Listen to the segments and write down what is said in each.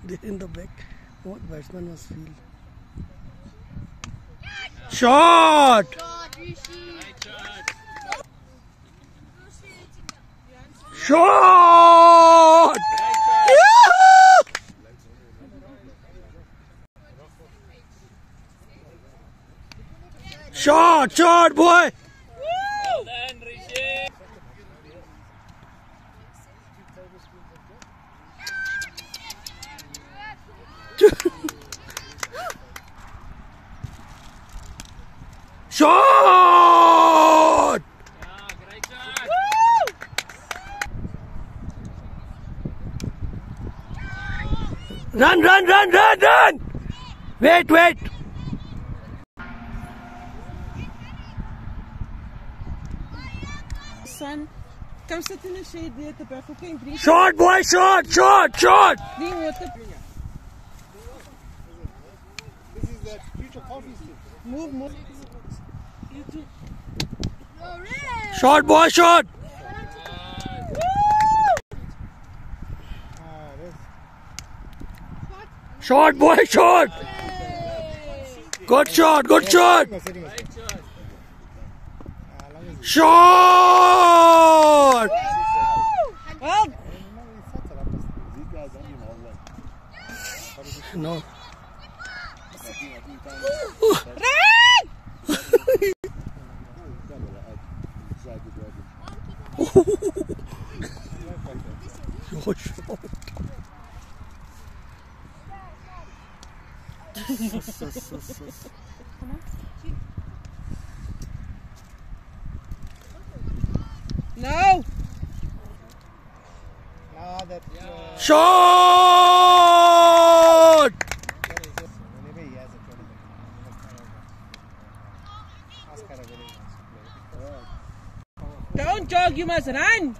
there in the back. What batsman must feel? Shot! Shot! Shot! Shot, boy! Well done, Rishi. Shot! Yeah, great shot. Run, run, run, run, run! Wait, wait! Son, come sit in the shade there at the back. Okay, drink. Shot, boy! Shot! Shot! Shot! Drink water. This is that future coffee stick. Move, move. You too. Shot, boy! Shot! Shot, boy! Shot! Good shot! Good shot! Shot! Well, No. Your shot. no. Now that Shot! whenever he has a tournament, ask her very nice to play. Don't jog, you must run.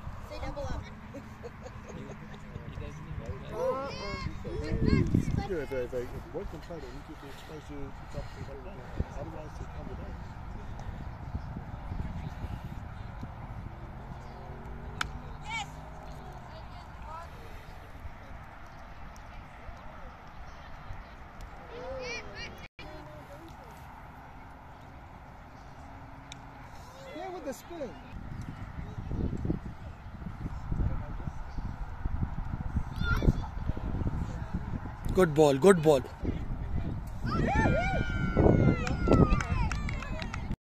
If they work and try to get exposed to top, otherwise they come to that. Play with the spin. Good ball, good ball.